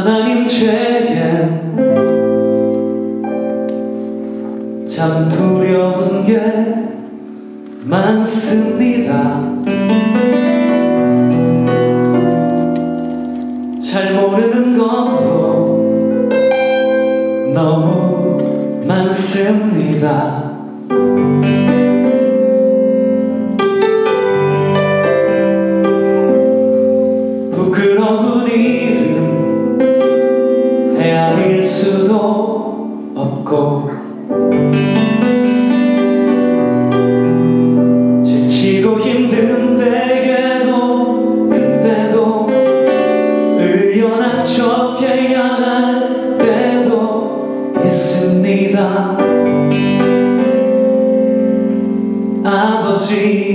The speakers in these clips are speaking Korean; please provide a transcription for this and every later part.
하나님 제겐 참 두려운 게 많습니다. 잘 모르는 것도 너무 많습니다. 부끄러운 일은 헤아릴 수도 없고 지치고 힘든 때에도 그때도 의연한 척해야 할 때도 있습니다. 아버지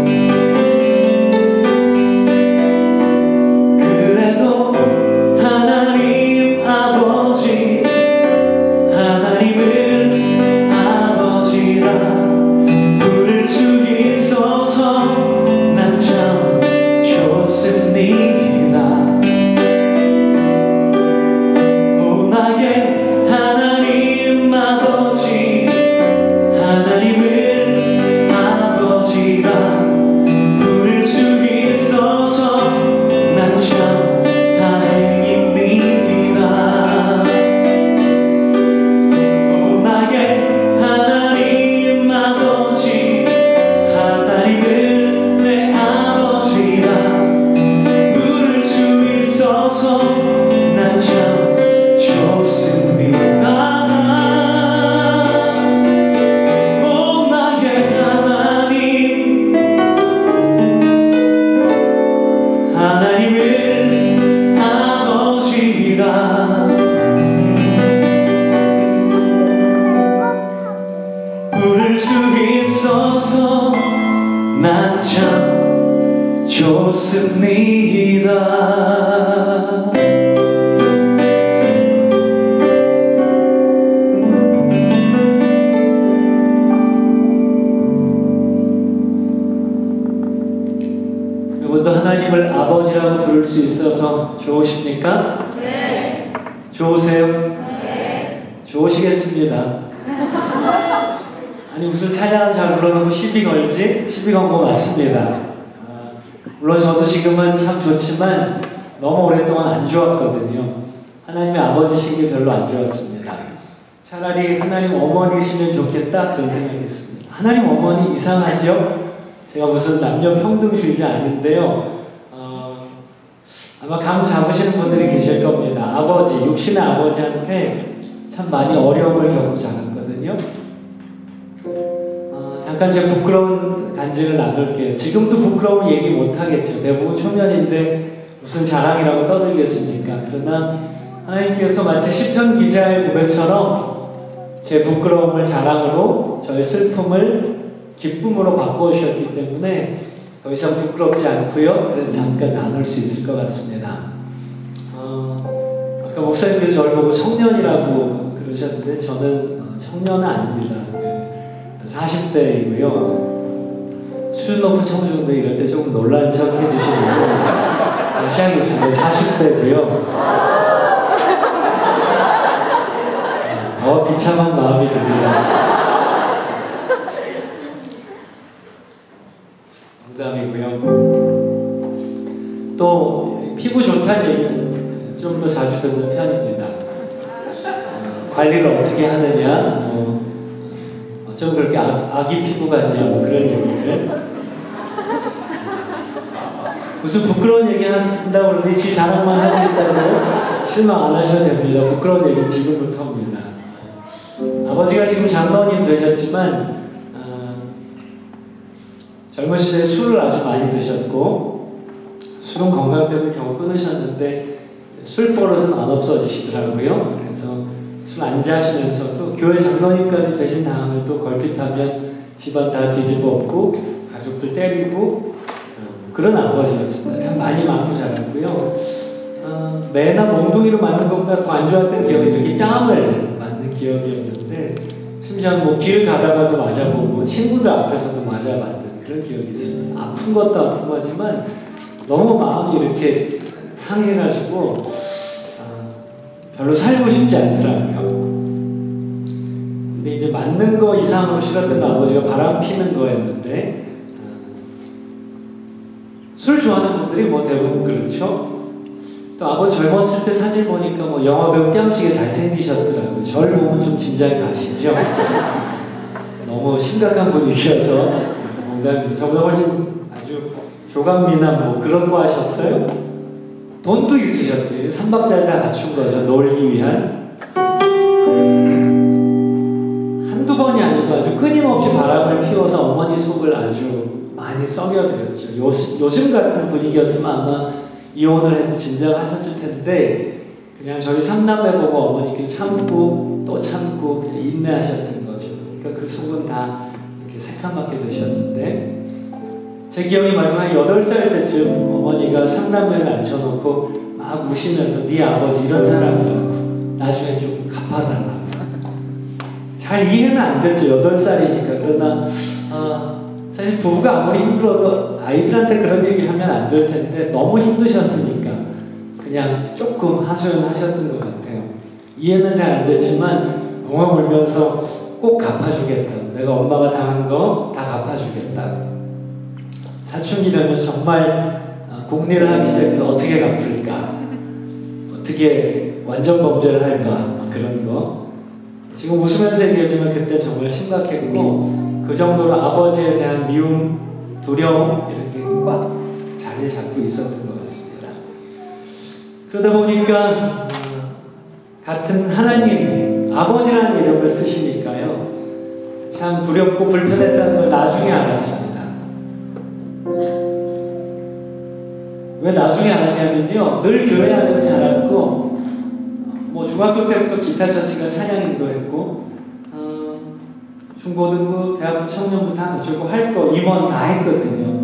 그래도 하나님 아버지 하나님을 아버지라 부를 수 있어서 난 참 좋습니다. 오 나의 하나님 아버지 하나님을 아버지라 부를 수 있어서 난 참 다행입니다. 오 나의 하나님 아버지 하나님을 내 아버지라 부를 수 있어서 난 참 좋습니다. 오 나의 하나님 하나님을 아버지라 부를 수 있어서 난 참 좋습니다. 여러분도 하나님을 아버지라고 부를 수 있어서 좋으십니까? 네. 좋으세요? 네. 좋으시겠습니다. 아니 무슨 찬양 잘 불러놓고 시비 걸지? 시비 건 거 맞습니다. 물론 저도 지금은 참 좋지만 너무 오랫동안 안 좋았거든요. 하나님의 아버지신 게 별로 안 좋았습니다. 차라리 하나님 어머니시면 좋겠다 그런 생각했습니다. 하나님 어머니 이상하죠? 제가 무슨 남녀 평등주의자 아닌데요. 아마 감 잡으시는 분들이 계실 겁니다. 아버지, 육신의 아버지한테 참 많이 어려움을 겪고 자랐거든요. 잠깐 제 부끄러운 간증을 나눌게요. 지금도 부끄러운 얘기 못하겠죠. 대부분 초면인데 무슨 자랑이라고 떠들겠습니까? 그러나 하나님께서 마치 시편 기자의 고백처럼 제 부끄러움을 자랑으로 저의 슬픔을 기쁨으로 바꿔주셨기 때문에 더 이상 부끄럽지 않고요. 그래서 잠깐 나눌 수 있을 것 같습니다. 아까 목사님께서 저를 보고 청년이라고 그러셨는데 저는 청년은 아닙니다. 40대이고요. 수준 높은 청중들 이럴 때 조금 놀란 척 해주시는데 다시 하겠습니다. 40대고요. 더 비참한 마음이 듭니다. 농담이고요. 또 피부 좋다는 얘기는 좀 더 자주 듣는 편입니다. 관리를 어떻게 하느냐, 좀 그렇게 아기 피부 같냐, 그런 얘기를. 무슨 부끄러운 얘기 한다고 그러더니 지 자랑만 하고 있다고 실망 안 하셔도 됩니다. 부끄러운 얘기는 지금부터입니다. 아버지가 지금 장로님 되셨지만 젊은 시절에 술을 아주 많이 드셨고 술은 건강 때문에 겨우 끊으셨는데 술 버릇은 안 없어지시더라고요. 그래서 술 안 자시면서도 교회 장로님까지 되신 다음에 또 걸핏하면 집안 다 뒤집어 엎고 가족들 때리고 그런 아버지였습니다. 참 많이 맞고 자랐고요. 매나 몽둥이로 맞는 것보다 더 안 좋았던 기억이 이렇게 뺨을 맞는 기억이었는데 심지어 뭐 길 가다가도 맞아보고 친구들 앞에서도 맞아봤던 그런 기억이 있습니다. 아픈 것도 아픈 거지만 너무 마음이 이렇게 상해가지고 별로 살고 싶지 않더라고요. 근데 이제 맞는 거 이상으로 싫었던 아버지가 바람 피는 거였는데, 술 좋아하는 분들이 뭐 대부분 그렇죠. 또 아버지 젊었을 때 사진 보니까 뭐 영화배우 뺨치게 잘생기셨더라고요. 저를 보면 좀 짐작이 가시죠? 너무 심각한 분위기여서 뭔가 저보다 훨씬 아주 조감미남 뭐 그런 거 하셨어요? 돈도 있으셨대요. 3박 4일 다 갖춘 거죠. 놀기 위한. 한두 번이 아니고 아주 끊임없이 바람을 피워서 어머니 속을 아주 많이 썩여드렸죠. 요즘 같은 분위기였으면 아마 이혼을 해도 진작하셨을 텐데 그냥 저희 삼남매 보고 어머니께 참고 또 참고 그냥 인내하셨던 거죠. 그러니까 그 속은 다 이렇게 새카맣게 되셨는데 제 기억이 마지막 8살 때쯤 어머니가 삼남매를 앉혀놓고 막 우시면서 네 아버지 이런 사람이라고 나중에 좀 갚아달라고. 잘 이해는 안 됐죠. 8살이니까. 그러나 사실 부부가 아무리 힘들어도 아이들한테 그런 얘기 하면 안 될 텐데 너무 힘드셨으니까 그냥 조금 하소연하셨던 것 같아요. 이해는 잘 안 됐지만 엉엉 울면서 꼭 갚아주겠다고. 내가 엄마가 당한 거 다 갚아주겠다고. 사춘기 되면 정말 궁리를 하기 시작해서 어떻게 갚을까? 어떻게 완전 범죄를 할까? 그런 거. 지금 웃으면서 얘기하지만 그때 정말 심각했고 그 정도로 아버지에 대한 미움, 두려움 이렇게 꽉 자리를 잡고 있었던 것 같습니다. 그러다 보니까 같은 하나님, 아버지라는 이름을 쓰시니까요. 참 두렵고 불편했다는 걸 나중에 알았습니다. 왜 나중에 알았냐면요. 늘 교회 안에서 자랐고 뭐 중학교 때부터 기타 쳤으니까 찬양인도 했고 중고등부, 대학교 청년부 다 거치고 할 거 임원 다 했거든요.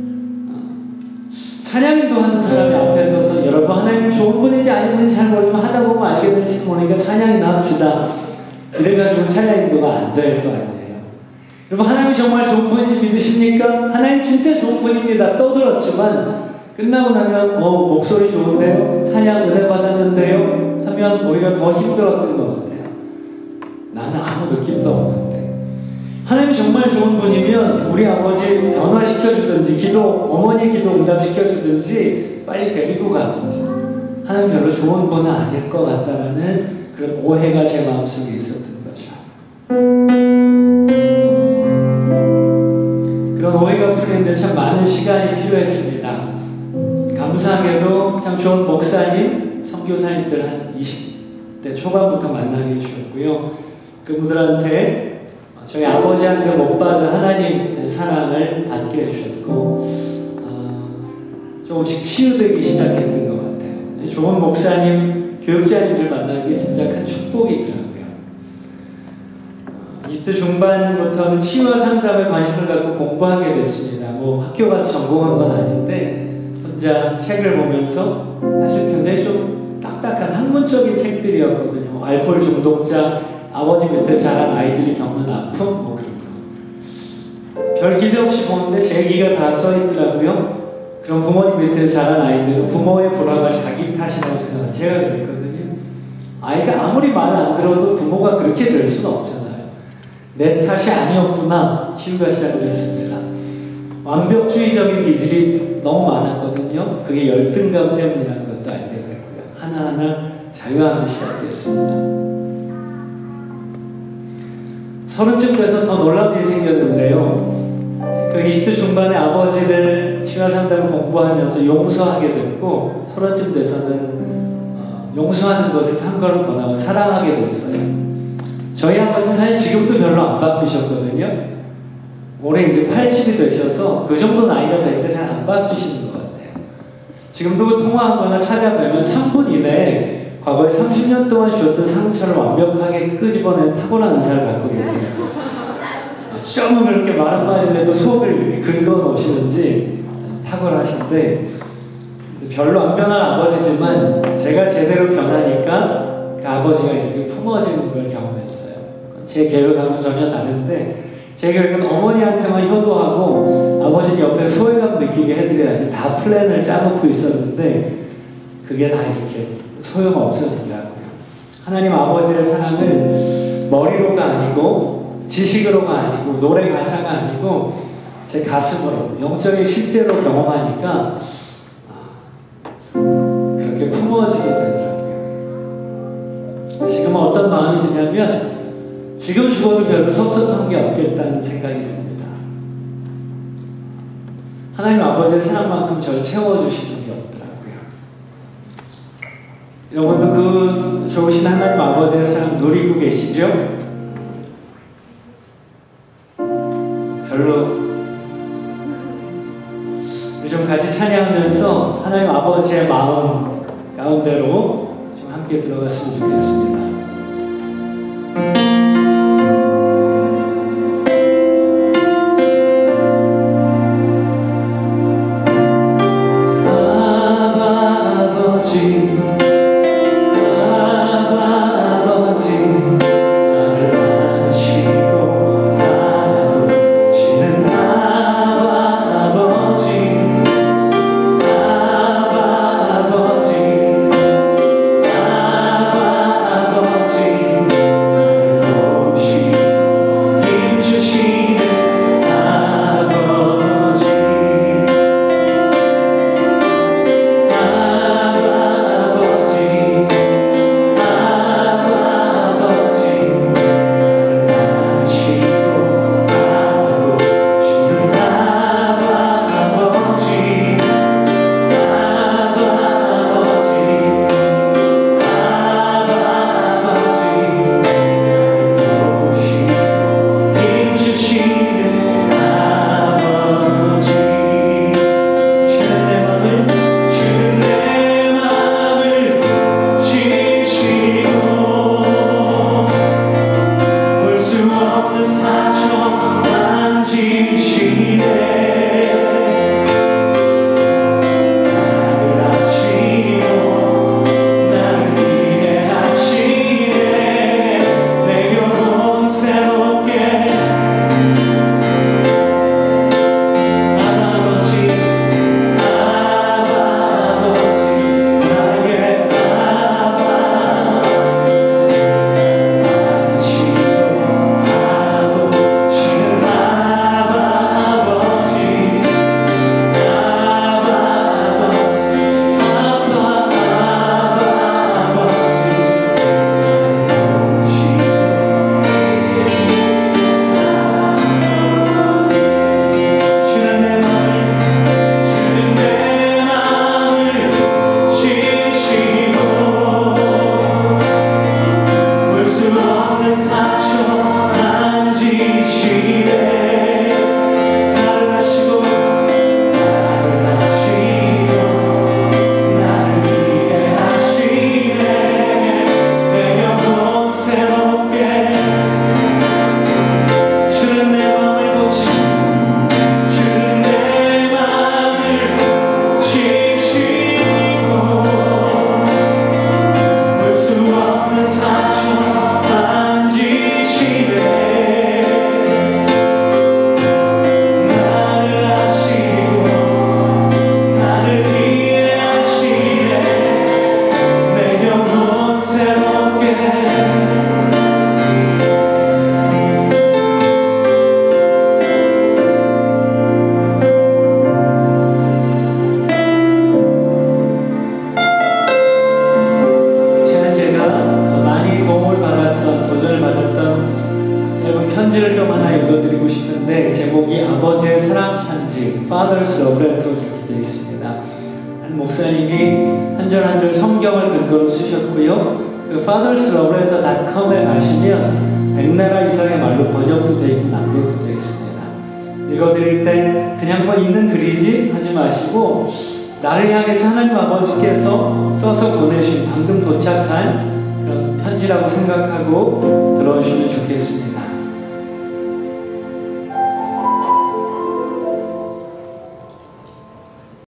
찬양인도 하는 사람이 앞에 서서 여러분 하나님 좋은 분인지 아닌 분인지 잘 모르지만 하다 보면 알게 될지 모르니까 찬양이나 합시다. 이래가지고 찬양인도가 안 될 거 아니에요. 여러분 하나님이 정말 좋은 분인지 믿으십니까? 하나님 진짜 좋은 분입니다. 떠들었지만 끝나고 나면 목소리 좋은데요? 찬양 은혜 받았는데요? 하면 오히려 더 힘들었던 것 같아요. 나는 아무 느낌도 없는데. 하나님이 정말 좋은 분이면 우리 아버지 변화시켜주든지 어머니 기도 응답시켜주든지 빨리 데리고 가든지 하나님 별로 좋은 분은 아닐 것 같다는 그런 오해가 제 마음속에 있었던 거죠. 그런 오해가 풀리는데 참 많은 시간이 필요했습니다. 감사하게도 참 좋은 목사님, 선교사님들 한 20대 초반부터 만나게 해주셨고요. 그분들한테 저희 아버지한테 못 받은 하나님의 사랑을 받게 해주셨고 조금씩 치유되기 시작했던 것 같아요. 좋은 목사님, 교육자님들 만나는 게 진짜 큰 축복이더라고요. 20대 중반부터는 치유와 상담에 관심을 갖고 공부하게 됐습니다. 뭐 학교 가서 전공한 건 아닌데 혼자 책을 보면서 사실 굉장히 좀 딱딱한 학문적인 책들이었거든요. 알코올 중독자, 아버지 밑에 자란 아이들이 겪는 아픔, 뭐 그런 거. 별 기대 없이 보는데 제 얘기가 다 써있더라고요. 그럼 부모님 밑에 자란 아이들은 부모의 불화가 자기 탓이라고 생각해요. 제가 그랬거든요. 아이가 아무리 말을 안 들어도 부모가 그렇게 될 수는 없잖아요. 내 탓이 아니었구나. 치유가 시작됐습니다. 완벽주의적인 기질이 너무 많았거든요. 그게 열등감 때문이라는 것도 알게 됐고요. 하나하나 자유함이 시작됐습니다. 30쯤 돼서 더 놀라운 일이 생겼는데요. 그 20대 중반에 아버지를 치유와 상담을 공부하면서 용서하게 됐고 30쯤 돼서는 용서하는 것에서 한 걸음 더 나가 사랑하게 됐어요. 저희 아버지는 사실 지금도 별로 안 바뀌셨거든요. 올해 이제 80이 되셔서 그 정도 나이가 되니까 잘 안 바뀌시는 것 같아요. 지금도 통화하거나 찾아뵈면 3분 이내에 과거에 30년 동안 주었던 상처를 완벽하게 끄집어낸 탁월한 의사를 갖고 계세요. 좀 그렇게 말 한마디 해도 속을 이렇게 긁어놓으시는지 탁월하신데 별로 안 변한 아버지지만 제가 제대로 변하니까 그 아버지가 이렇게 품어지는 걸 경험했어요. 제 계획하고는 전혀 다른데 제 계획은 어머니한테만 효도하고 아버지 옆에 소외감 느끼게 해드려야지 다 플랜을 짜놓고 있었는데 그게 다 이렇게 소용없어지더라고요. 하나님 아버지의 사랑을 머리로가 아니고 지식으로가 아니고 노래 가사가 아니고 제 가슴으로 영적인 실제로 경험하니까 그렇게 품어지게 되더라고요. 지금 어떤 마음이 드냐면 지금 죽어도 별로 섭섭한 게 없겠다는 생각이 듭니다. 하나님 아버지의 사랑만큼 저를 채워주시는 게 없더라고요. 여러분도 그 좋으신 하나님 아버지의 사랑 누리고 계시죠? 별로. 우리 좀 같이 찬양하면서 하나님 아버지의 마음 가운데로 좀 함께 들어갔으면 좋겠습니다. 편지를 좀 하나 읽어드리고 싶은데 제목이 아버지의 사랑 편지 Father's Love Letter 이렇게 되어 있습니다. 한 목사님이 한 절 한 절 성경을 근거로 쓰셨고요. 그 fathersloveletter.com에 가시면 백나라 이상의 말로 번역도 되어 있고 낭독도 되어 있습니다. 읽어드릴 때 그냥 뭐 있는 글이지 하지 마시고 나를 향해서 하나님 아버지께서 써서 보내신 방금 도착한 그런 편지라고 생각하고 들어주시면